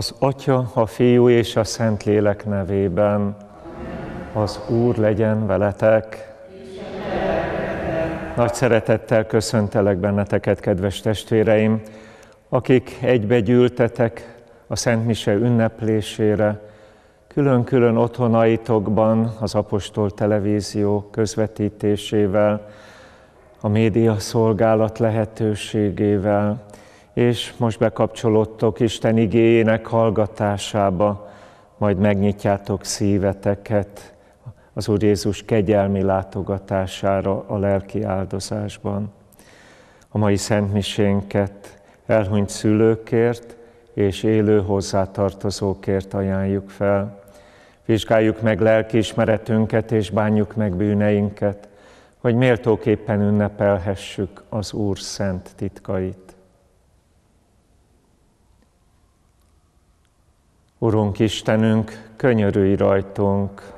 Az Atya, a Fiú és a Szentlélek nevében. Az Úr legyen veletek. Nagy szeretettel köszöntelek benneteket, kedves testvéreim, akik egybegyűltetek a Szent Mise ünneplésére, külön-külön otthonaitokban az Apostol Televízió közvetítésével, a média szolgálat lehetőségével, és most bekapcsolódtok Isten igéjének hallgatásába, majd megnyitjátok szíveteket az Úr Jézus kegyelmi látogatására a lelki áldozásban. A mai szentmisénket elhunyt szülőkért és élő hozzátartozókért ajánljuk fel. Vizsgáljuk meg lelkiismeretünket és bánjuk meg bűneinket, hogy méltóképpen ünnepelhessük az Úr szent titkait. Urunk Istenünk, könyörülj rajtunk!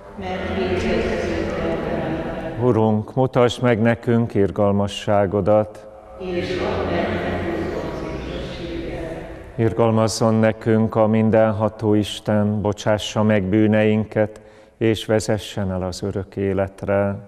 Urunk, mutasd meg nekünk irgalmasságodat! Irgalmazzon nekünk a mindenható Isten, bocsássa meg bűneinket, és vezessen el az örök életre.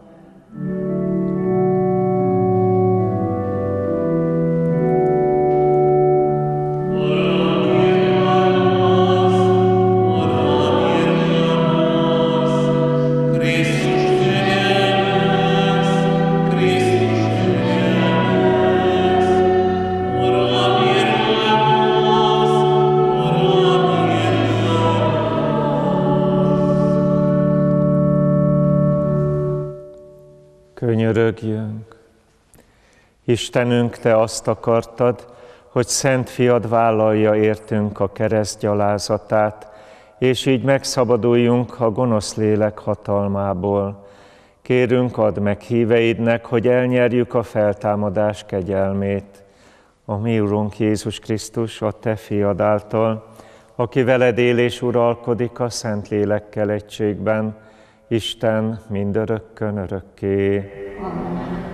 Könyörögjünk! Istenünk, Te azt akartad, hogy Szent Fiad vállalja értünk a kereszt gyalázatát, és így megszabaduljunk a gonosz lélek hatalmából. Kérünk, add meg híveidnek, hogy elnyerjük a feltámadás kegyelmét. A mi Urunk Jézus Krisztus, a Te Fiad által, aki veled él és uralkodik a Szent Lélekkel egységben, Isten mindörökkön örökké. Amen.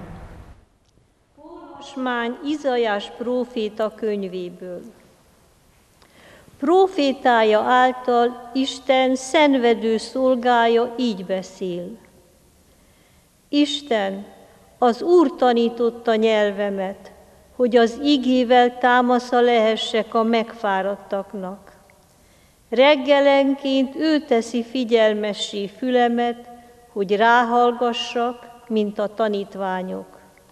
Olvasmány Izaiás próféta könyvéből. Prófétája által Isten szenvedő szolgája így beszél. Isten, az Úr tanította nyelvemet, hogy az igével támasza lehessek a megfáradtaknak. Reggelenként ő teszi figyelmessé fülemet, hogy ráhallgassak, mint a tanítványok.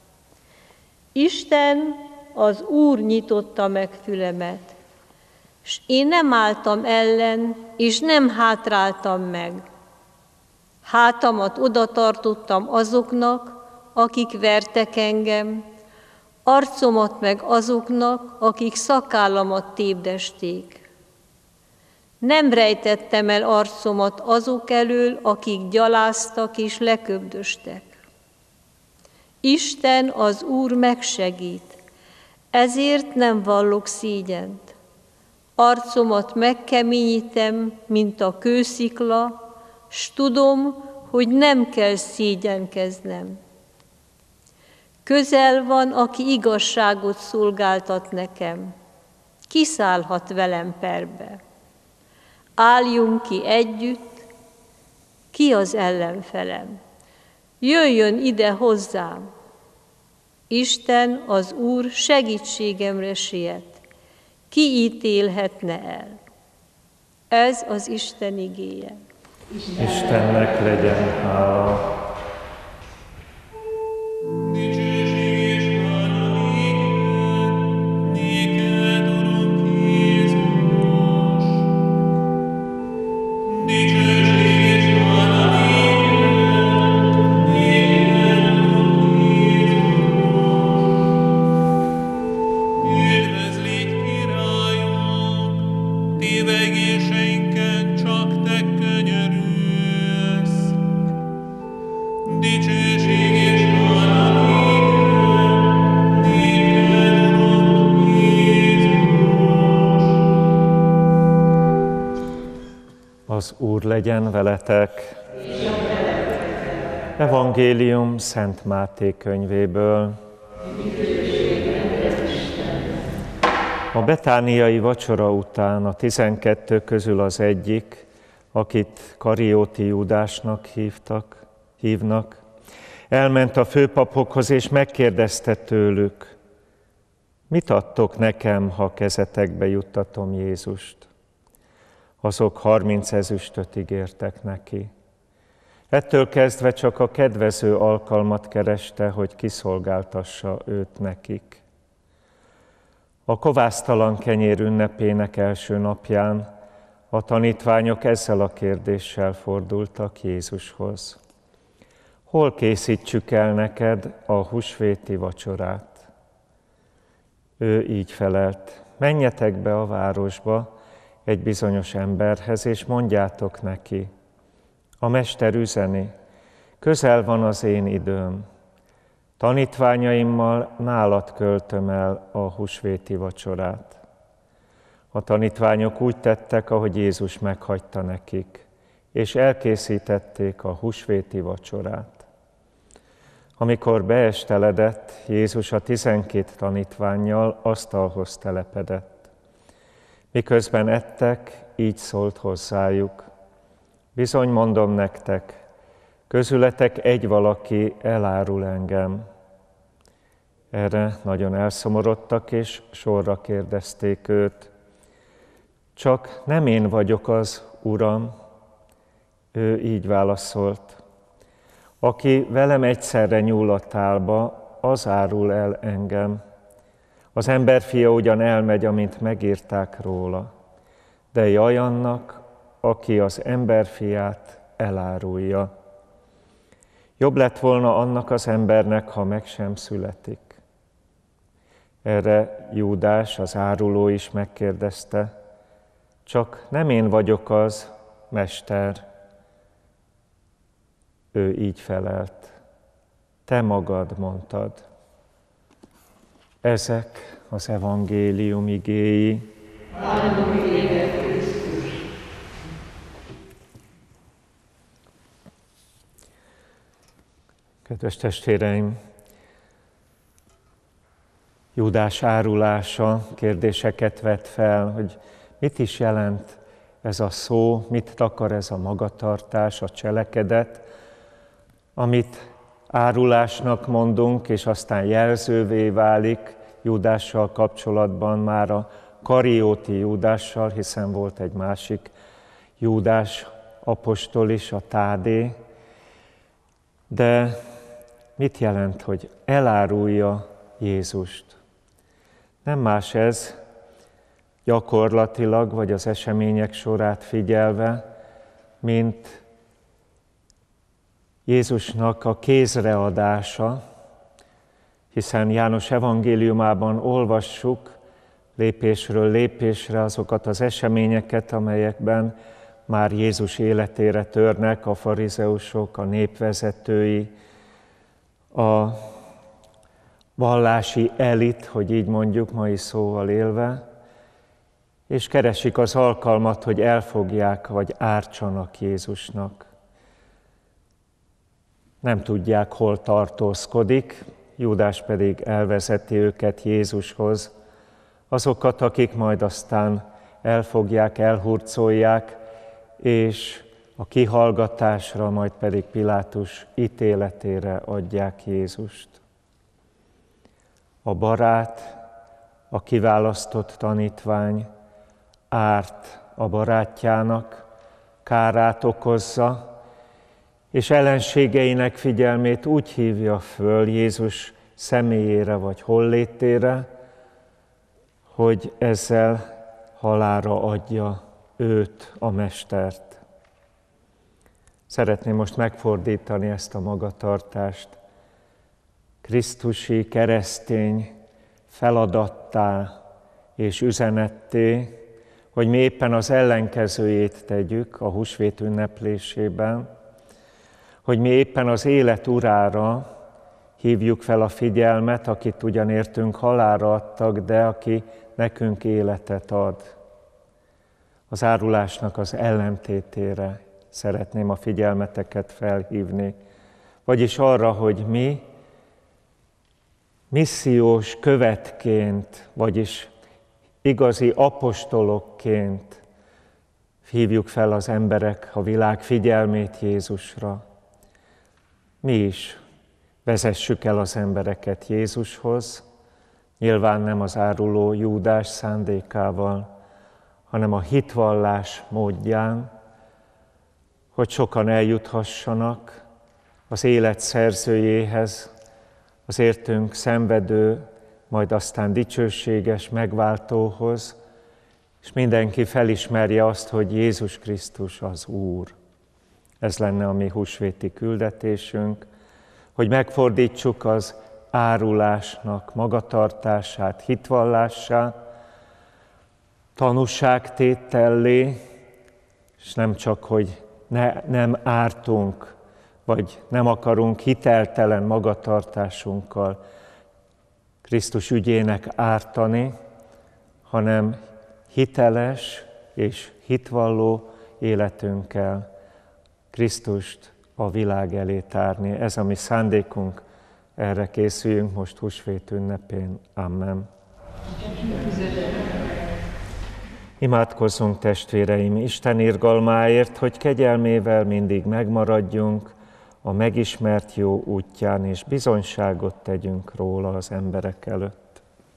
Isten, az Úr nyitotta meg fülemet, s én nem álltam ellen, és nem hátráltam meg. Hátamat odatartottam azoknak, akik vertek engem, arcomat meg azoknak, akik szakállamat tépdesték. Nem rejtettem el arcomat azok elől, akik gyaláztak és leköbdöstek. Isten, az Úr megsegít, ezért nem vallok szégyent. Arcomat megkeményítem, mint a kőszikla, s tudom, hogy nem kell szégyenkeznem. Közel van, aki igazságot szolgáltat nekem. Ki szállhat velem perbe? Álljunk ki együtt, ki az ellenfelem? Jöjjön ide hozzám! Isten, az Úr segítségemre siet. Ki ítélhetne el? Ez az Isten igéje. Istennek legyen hála! Az Úr legyen veletek. Evangélium Szent Máté könyvéből. A betániai vacsora után a 12 közül az egyik, akit Karióti Júdásnak hívnak, elment a főpapokhoz és megkérdezte tőlük, mit adtok nekem, ha kezetekbe juttatom Jézust? Azok 30 ezüstöt ígértek neki. Ettől kezdve csak a kedvező alkalmat kereste, hogy kiszolgáltassa őt nekik. A kovásztalan kenyér ünnepének első napján a tanítványok ezzel a kérdéssel fordultak Jézushoz. Hol készítsük el neked a húsvéti vacsorát? Ő így felelt, menjetek be a városba egy bizonyos emberhez, és mondjátok neki, a mester üzeni, közel van az én időm, tanítványaimmal nálad költöm el a húsvéti vacsorát. A tanítványok úgy tettek, ahogy Jézus meghagyta nekik, és elkészítették a húsvéti vacsorát. Amikor beesteledett, Jézus a 12 tanítvánnyal asztalhoz telepedett. Miközben ettek, így szólt hozzájuk, bizony mondom nektek, közületek egy valaki elárul engem. Erre nagyon elszomorodtak, és sorra kérdezték őt. Csak nem én vagyok az, Uram. Ő így válaszolt. Aki velem egyszerre nyúl a tálba, az árul el engem. Az emberfia ugyan elmegy, amint megírták róla, de jaj annak, aki az emberfiát elárulja. Jobb lett volna annak az embernek, ha meg sem születik. Erre Júdás, az áruló is megkérdezte, csak nem én vagyok az, mester. Ő így felelt, te magad mondtad. Ezek az evangélium igéi. Kedves testvéreim, Júdás árulása kérdéseket vet fel, hogy mit is jelent ez a szó, mit takar ez a magatartás, a cselekedet, amit árulásnak mondunk, és aztán jelzővé válik Júdással kapcsolatban már a Karióti Júdással, hiszen volt egy másik Júdás apostol is, a Tádé. De mit jelent, hogy elárulja Jézust? Nem más ez, gyakorlatilag, vagy az események sorát figyelve, mint Jézusnak a kézreadása, hiszen János evangéliumában olvassuk lépésről lépésre azokat az eseményeket, amelyekben már Jézus életére törnek a farizeusok, a népvezetői, a vallási elit, hogy így mondjuk mai szóval élve, és keresik az alkalmat, hogy elfogják vagy ártsanak Jézusnak. Nem tudják, hol tartózkodik, Júdás pedig elvezeti őket Jézushoz, azokat, akik majd aztán elfogják, elhurcolják, és a kihallgatásra, majd pedig Pilátus ítéletére adják Jézust. A barát, a kiválasztott tanítvány árt a barátjának, kárát okozza, és ellenségeinek figyelmét úgy hívja föl Jézus személyére vagy hollétére, hogy ezzel halálra adja őt, a mestert. Szeretném most megfordítani ezt a magatartást krisztusi keresztény feladattá és üzenetté, hogy mi éppen az ellenkezőjét tegyük a húsvét ünneplésében, hogy mi éppen az élet urára hívjuk fel a figyelmet, akit ugyan értünk halálra adtak, de aki nekünk életet ad. Az árulásnak az ellentétére szeretném a figyelmeteket felhívni, vagyis arra, hogy mi missziós követként, vagyis igazi apostolokként hívjuk fel az emberek, a világ figyelmét Jézusra. Mi is vezessük el az embereket Jézushoz, nyilván nem az áruló Júdás szándékával, hanem a hitvallás módján, hogy sokan eljuthassanak az élet szerzőjéhez, az értünk szenvedő, majd aztán dicsőséges megváltóhoz, és mindenki felismerje azt, hogy Jézus Krisztus az Úr. Ez lenne a mi húsvéti küldetésünk, hogy megfordítsuk az árulásnak magatartását hitvallássá, tanúságtétellé, és nem csak, hogy nem ártunk, vagy nem akarunk hiteltelen magatartásunkkal Krisztus ügyének ártani, hanem hiteles és hitvalló életünkkel Krisztust a világ elé tárni. Ez a mi szándékunk, erre készüljünk most húsvét ünnepén. Amen. Imádkozzunk, testvéreim, Isten irgalmáért, hogy kegyelmével mindig megmaradjunk a megismert jó útján, és bizonyságot tegyünk róla az emberek előtt.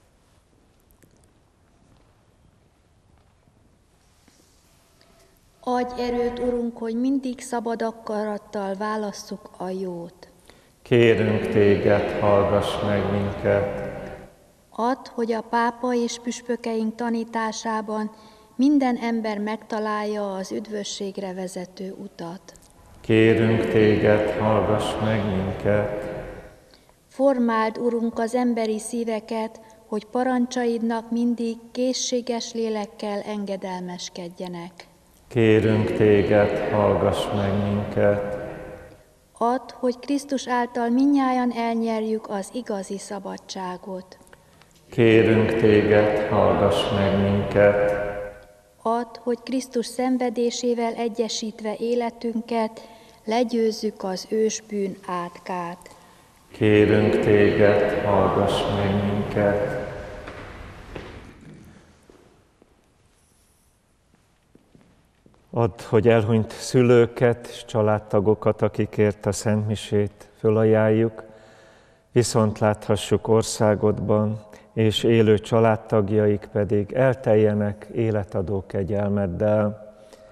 Adj erőt, Urunk, hogy mindig szabad akarattal válasszuk a jót. Kérünk téged, hallgass meg minket. Add, hogy a pápa és püspökeink tanításában minden ember megtalálja az üdvösségre vezető utat. Kérünk téged, hallgass meg minket. Formáld, Urunk, az emberi szíveket, hogy parancsaidnak mindig készséges lélekkel engedelmeskedjenek. Kérünk téged, hallgass meg minket. Add, hogy Krisztus által mindnyájan elnyerjük az igazi szabadságot. Kérünk téged, hallgass meg minket. Add, hogy Krisztus szenvedésével egyesítve életünket, legyőzzük az ősbűn átkát. Kérünk téged, hallgass meg minket. Add, hogy elhunyt szülőket és családtagokat, akikért a szentmisét fölajánljuk, viszont láthassuk országodban, és élő családtagjaik pedig elteljenek életadó kegyelmeddel.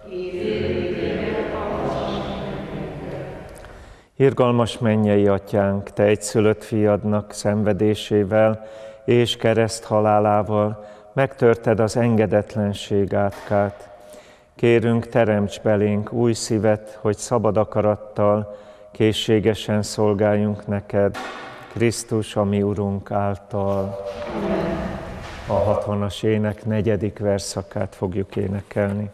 Irgalmas mennyei atyánk, te egyszülött fiadnak szenvedésével és kereszt halálával megtörted az engedetlenség átkát. Kérünk, teremts belénk új szívet, hogy szabad akarattal készségesen szolgáljunk neked, Krisztus, a mi Urunk által. A 60-as ének 4. versszakát fogjuk énekelni.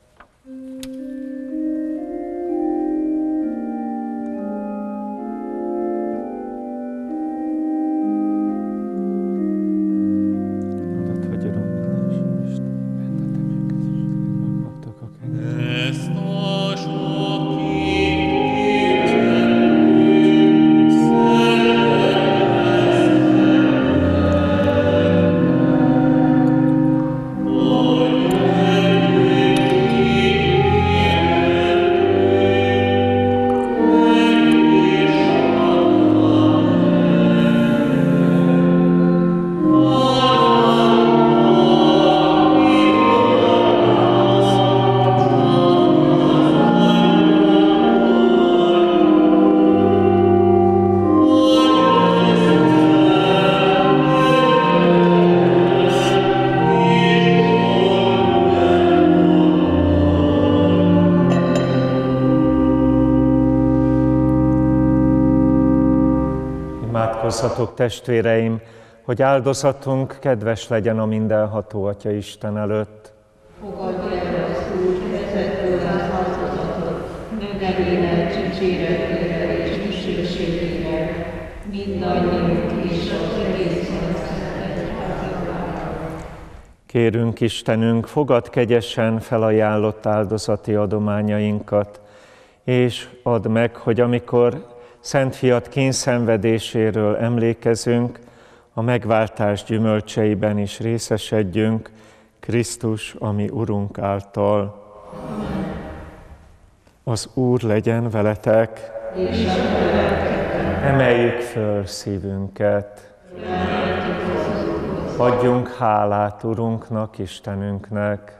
Imádkozzatok, testvéreim, hogy áldozatunk kedves legyen a mindenható Atya Isten előtt. Fogadj el az Úr kezetből az áldozatot, nevének csicséretére és dicsőségére, mindannyiunk és az egész egyházakra. Kérünk, Istenünk, fogad kegyesen felajánlott áldozati adományainkat, és add meg, hogy amikor Szent Fiad kényszenvedéséről emlékezünk, a megváltás gyümölcseiben is részesedjünk, Krisztus, ami Urunk által. Az Úr legyen veletek, emeljük föl szívünket. Adjunk hálát Urunknak, Istenünknek.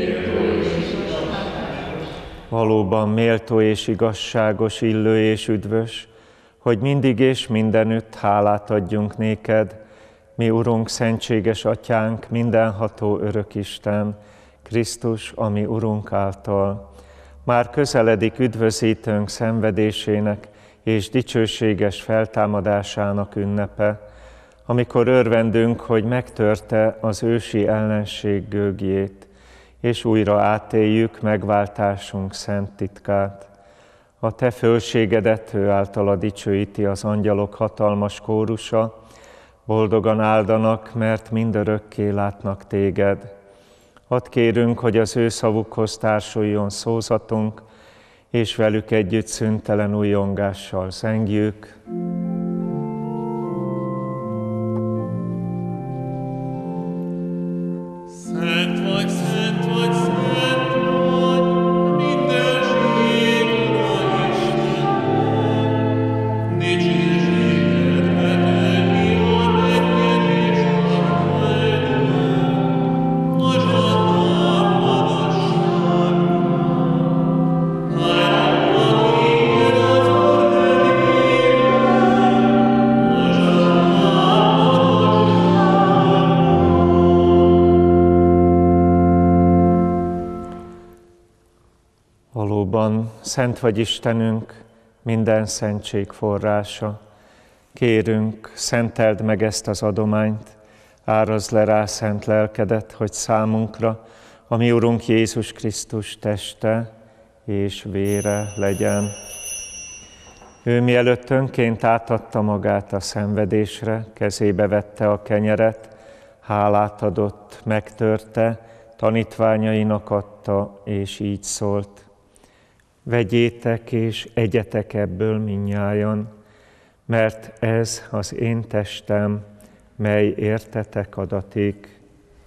Valóban méltó és igazságos, illő és üdvös, hogy mindig és mindenütt hálát adjunk néked, mi Urunk, szentséges Atyánk, mindenható örök Isten, Krisztus, ami Urunk által. Már közeledik üdvözítőnk szenvedésének és dicsőséges feltámadásának ünnepe, amikor örvendünk, hogy megtörte az ősi ellenség gőgjét, és újra átéljük megváltásunk szent titkát. A te fölségedet ő általa dicsőíti az angyalok hatalmas kórusa, boldogan áldanak, mert mindörökké látnak téged. Hadd kérünk, hogy az ő szavukhoz társuljon szózatunk, és velük együtt szüntelen újjongással zengjük. Szent vagy, szent vagy, szent vagy, mindenség Ura Istennek. Dicsőséged vetelni a mennyet és a földön, a zsarnok magasságban. Hálálnak téged az Úr nevében, a zsarnok Valóban szent vagy Istenünk, minden szentség forrása. Kérünk, szenteld meg ezt az adományt, árazd le rá szent lelkedet, hogy számunkra a mi Urunk Jézus Krisztus teste és vére legyen. Ő mielőtt önként átadta magát a szenvedésre, kezébe vette a kenyeret, hálát adott, megtörte, tanítványainak adta, és így szólt: vegyétek és egyetek ebből mindnyájan, mert ez az én testem, mely értetek adatik.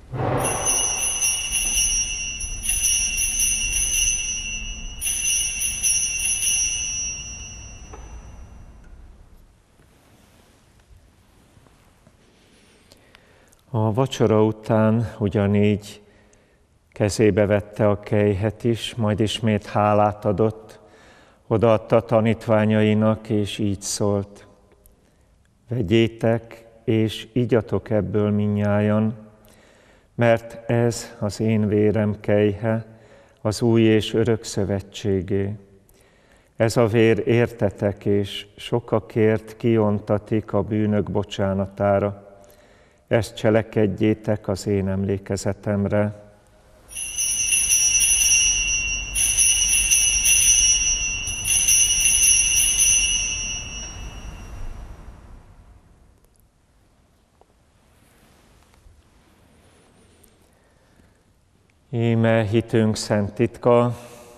A vacsora után ugyanígy kezébe vette a kelyhet is, majd ismét hálát adott, odaadta tanítványainak, és így szólt: vegyétek, és igyatok ebből mindnyájan, mert ez az én vérem kelyhe, az új és örök szövetségé. Ez a vér értetek, és sokakért kiontatik a bűnök bocsánatára. Ezt cselekedjétek az én emlékezetemre. Íme hitünk szent titka,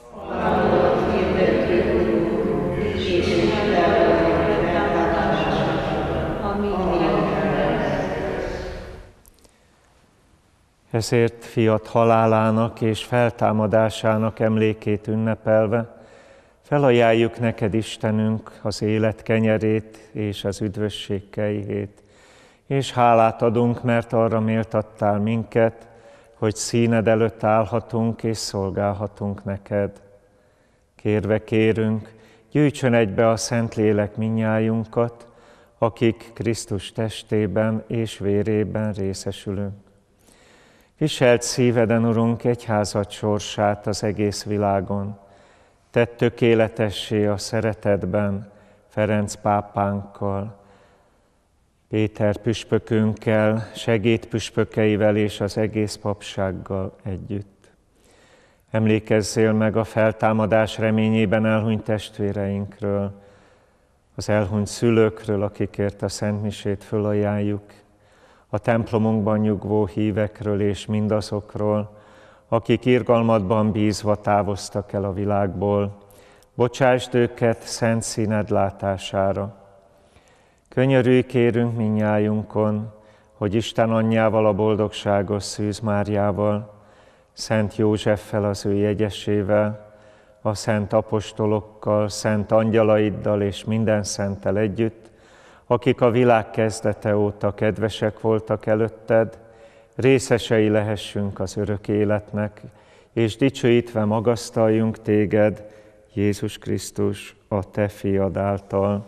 ezért fiat halálának és feltámadásának emlékét ünnepelve felajánljuk neked, Istenünk, az élet kenyerét és az üdvösség kejhét, és hálát adunk, mert arra méltattál minket, hogy színed előtt állhatunk és szolgálhatunk neked. Kérve kérünk, gyűjtsön egybe a Szentlélek mindnyájunkat, akik Krisztus testében és vérében részesülünk. Viselt szíveden, Urunk, egyházad sorsát az egész világon. Tedd tökéletessé a szeretetben Ferenc pápánkkal, Péter püspökünkkel, segédpüspökeivel és az egész papsággal együtt. Emlékezzél meg a feltámadás reményében elhunyt testvéreinkről, az elhunyt szülőkről, akikért a szentmisét fölajánljuk, a templomunkban nyugvó hívekről és mindazokról, akik irgalmadban bízva távoztak el a világból. Bocsásd őket szent színed látására. Könyörülj kérünk mindnyájunkon, hogy Isten anyjával, a boldogságos Szűz Máriával, Szent Józseffel, az ő jegyesével, a szent apostolokkal, szent angyalaiddal és minden szenttel együtt, akik a világ kezdete óta kedvesek voltak előtted, részesei lehessünk az örök életnek, és dicsőítve magasztaljunk téged, Jézus Krisztus, a te fiad által.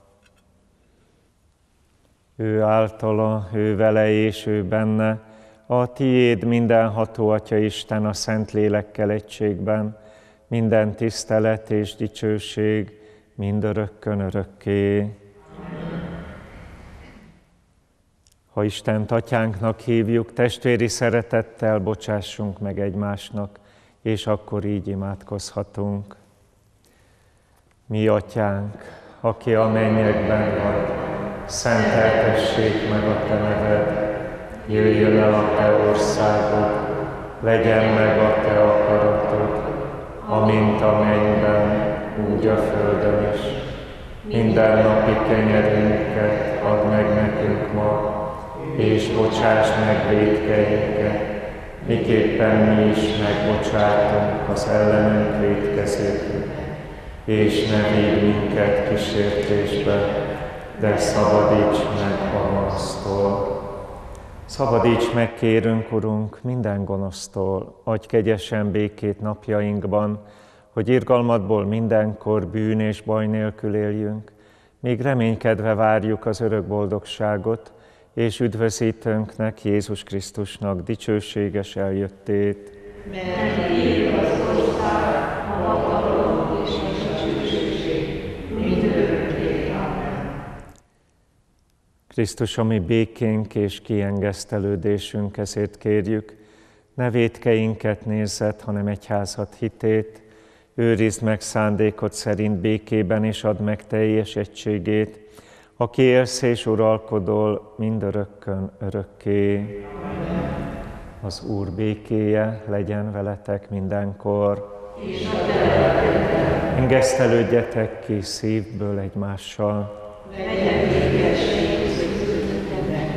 Ő általa, ő vele és ő benne, a tiéd mindenható Atya Isten a Szent Lélekkel egységben, minden tisztelet és dicsőség mindörökkön örökké. Ha Istent Atyánknak hívjuk, testvéri szeretettel bocsássunk meg egymásnak, és akkor így imádkozhatunk. Mi Atyánk, aki a mennyekben vagy, szenteltessék meg a te neved, jöjjön el a te országod, legyen meg a te akaratod, amint a mennyben, úgy a földön is. Minden napi kenyerünket add meg nekünk ma, és bocsáss meg vétkeinket, miképpen mi is megbocsátunk az ellenünk vétkezőknek. És ne vigy minket kísértésbe, de szabadíts meg a gonosztól. Szabadíts meg, kérünk, Urunk, minden gonosztól, adj kegyesen békét napjainkban, hogy irgalmadból mindenkor bűn és baj nélkül éljünk, míg reménykedve várjuk az örök boldogságot, és üdvözítőnknek, Jézus Krisztusnak dicsőséges eljöttét. Mert tiéd az ország, a hatalom és a dicsőség, mindörökké. Amen. Krisztus, a mi békénk és kiengesztelődésünk, ezért kérjük, ne vétkeinket nézzed, hanem egyházad hitét, őrizd meg szándékod szerint békében, és add meg teljes egységét, aki élsz és uralkodol mindörökkön örökké. Amen. Az Úr békéje legyen veletek mindenkor. És a te lelkeddel. Engesztelődjetek ki szívből egymással. Legyen békesség közöttetek.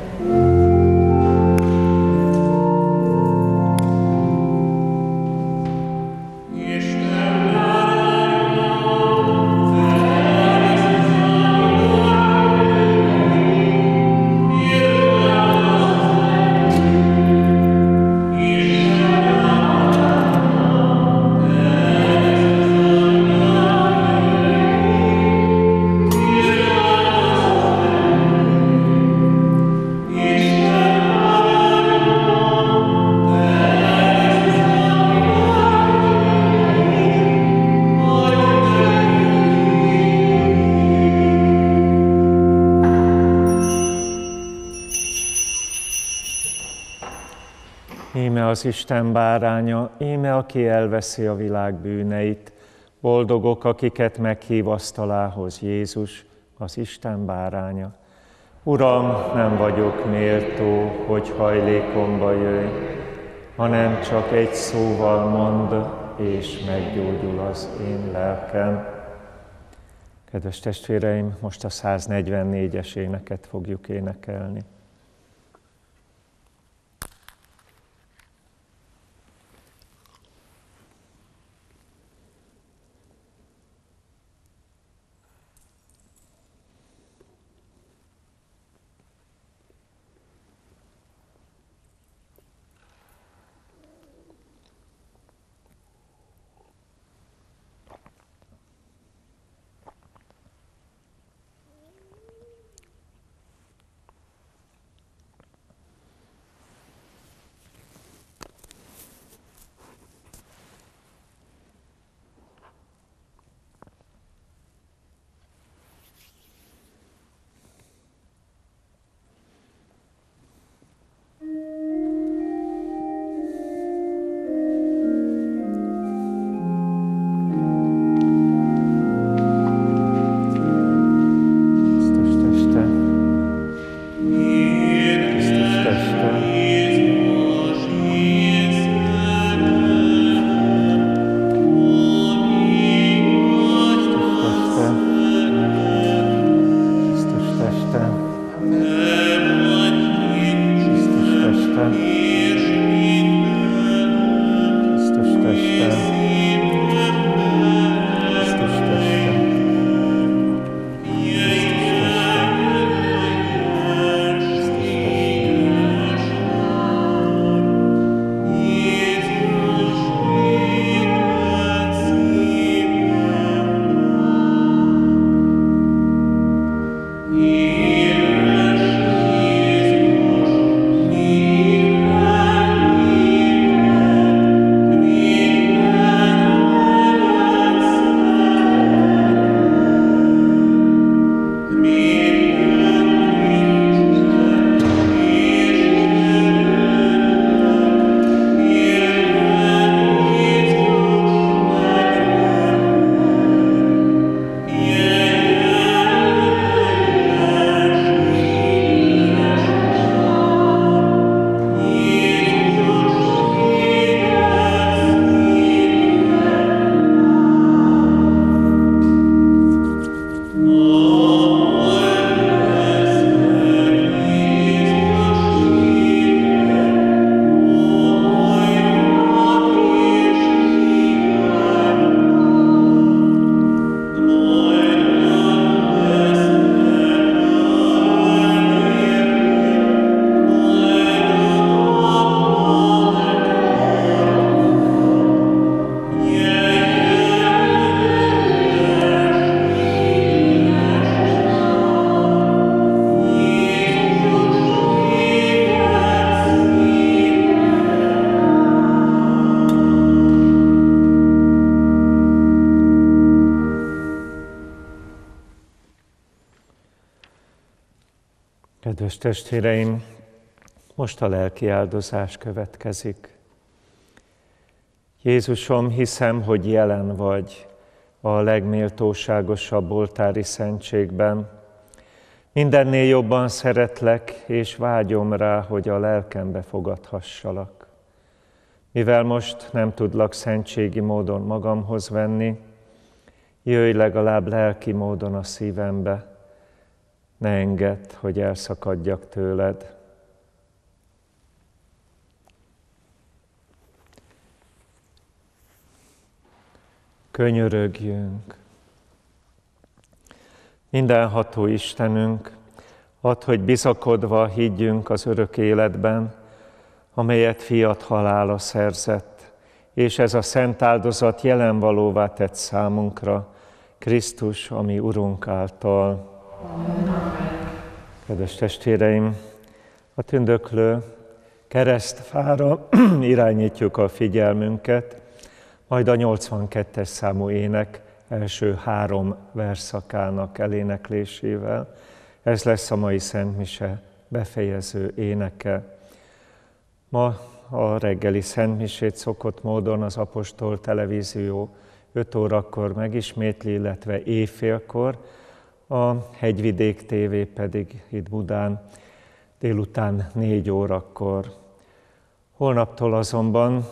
Íme az Isten báránya, íme aki elveszi a világ bűneit. Boldogok, akiket meghív asztalához Jézus, az Isten báránya. Uram, nem vagyok méltó, hogy hajlékomba jöjj, hanem csak egy szóval mondd, és meggyógyul az én lelkem. Kedves testvéreim, most a 144-es éneket fogjuk énekelni. Kedves testvéreim, most a lelki áldozás következik. Jézusom, hiszem, hogy jelen vagy a legméltóságosabb oltári szentségben. Mindennél jobban szeretlek, és vágyom rá, hogy a lelkembe fogadhassalak. Mivel most nem tudlak szentségi módon magamhoz venni, jöjj legalább lelki módon a szívembe, ne engedd, hogy elszakadjak tőled. Könyörögjünk. Mindenható Istenünk, add, hogy bizakodva higgyünk az örök életben, amelyet fiad halála szerzett, és ez a szent áldozat jelen valóvá tett számunkra, Krisztus, a mi Urunk által. Kedves testvéreim, a tündöklő keresztfára irányítjuk a figyelmünket, majd a 82-es számú ének első 3 verszakának eléneklésével. Ez lesz a mai szentmise befejező éneke. Ma a reggeli szentmisét szokott módon az Apostol Televízió 5 órakor megismétli, illetve éjfélkor, a Hegyvidék TV pedig itt Budán délután 4 órakor. Holnaptól azonban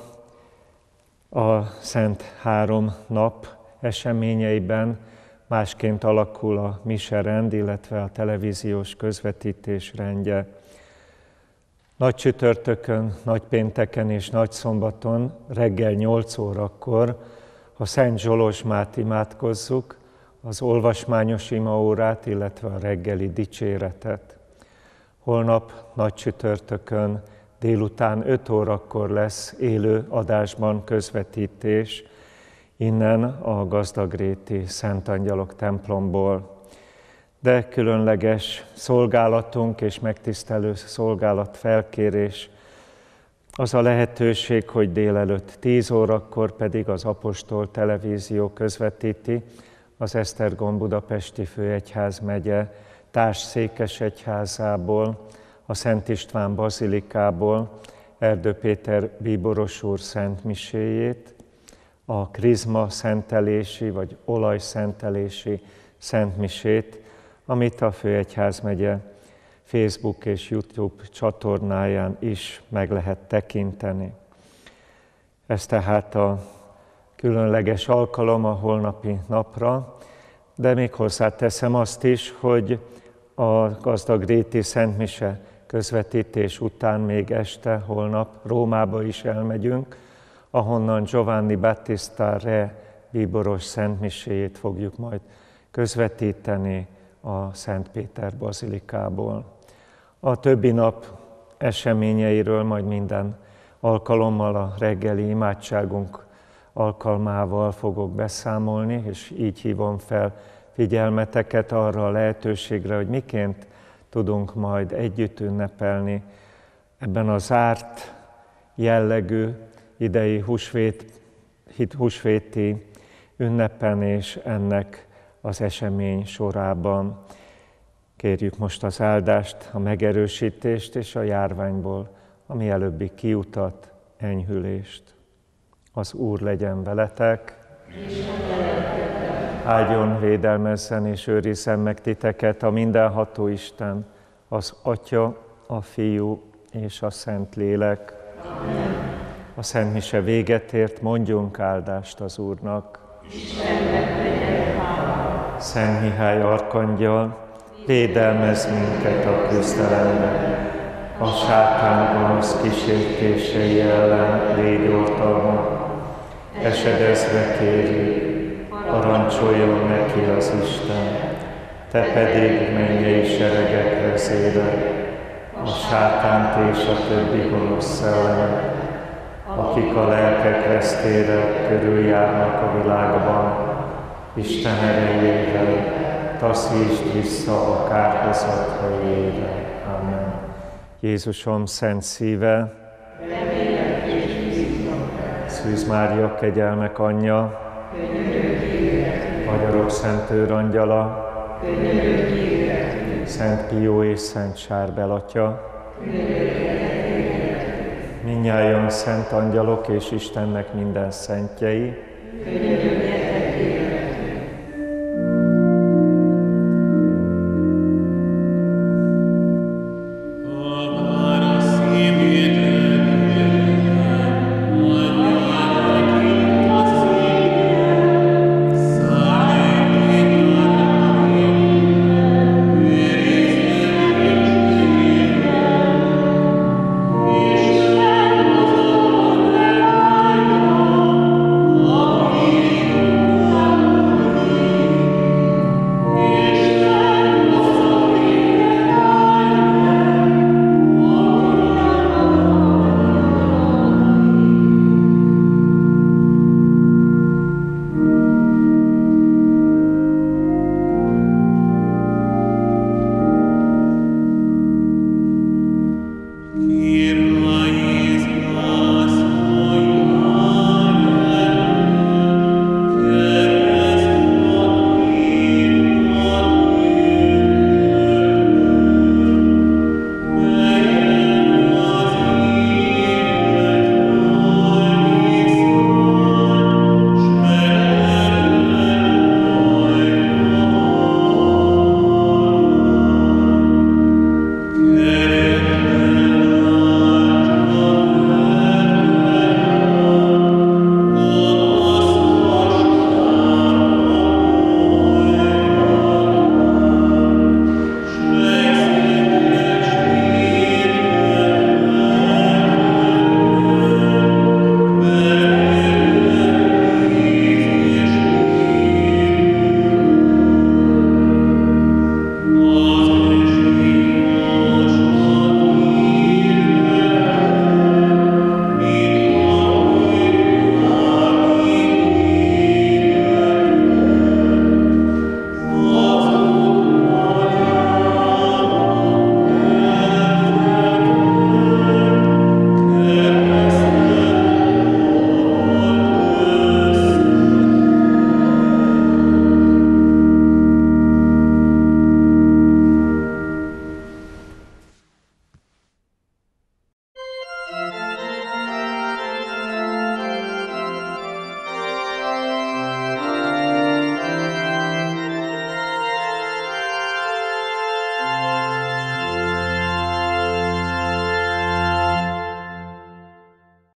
a Szent 3 nap eseményeiben másként alakul a miserend, illetve a televíziós közvetítés rendje. Nagy csütörtökön, nagypénteken és nagyszombaton reggel 8 órakor a Szent Zsolozsmát imádkozzuk, az olvasmányos imaórát, illetve a reggeli dicséretet. Holnap nagy csütörtökön délután 5 órakor lesz élő adásban közvetítés innen a Gazdagréti Szent Angyalok templomból. De különleges szolgálatunk és megtisztelő szolgálat felkérés az a lehetőség, hogy délelőtt 10 órakor pedig az Apostol Televízió közvetíti az Esztergom Budapesti Főegyházmegye társszékesegyházából, a Szent István Bazilikából Erdő Péter bíboros úr szentmiséjét, a krizma szentelési vagy olajszentelési szentmisét, amit a Főegyházmegye Facebook és YouTube csatornáján is meg lehet tekinteni. Ez tehát a különleges alkalom a holnapi napra, de még hozzáteszem azt is, hogy a Gazdagréti Szentmise közvetítés után még este, holnap Rómába is elmegyünk, ahonnan Giovanni Battista Re bíboros szentmiséjét fogjuk majd közvetíteni a Szent Péter bazilikából. A többi nap eseményeiről majd minden alkalommal a reggeli imádságunk alkalmával fogok beszámolni, és így hívom fel figyelmeteket arra a lehetőségre, hogy miként tudunk majd együtt ünnepelni ebben a zárt jellegű idei húsvéti ünnepen és ennek az esemény sorában. Kérjük most az áldást, a megerősítést és a járványból a mielőbbi kiutat, enyhülést. Az Úr legyen veletek, áldjon, védelmezzen és őrizzen meg titeket a mindenható Isten, az Atya, a Fiú és a Szentlélek. Amen. A Szent Mise véget ért, mondjunk áldást az Úrnak. Istennek legyen hála. Szent Mihály arkangyal, védelmezz minket a küzdelemben, a sátán gonosz kísértései ellen légy oltalma. Esedezve kérjük, parancsoljon neki az Isten, te pedig mennyei seregek vezére, a sátánt és a többi gonosz szellemet, akik a lelkek vesztére körüljárnak a világban, Isten erejével taszítsd vissza a kárhozat helyére. Amen. Jézusom szent szíve, Szűz Mária kegyelmek anyja, Magyarok Szent Őrangyala, Szent Pió és Szent Sárbel Atya, minnyáján szent angyalok és Istennek minden szentjei,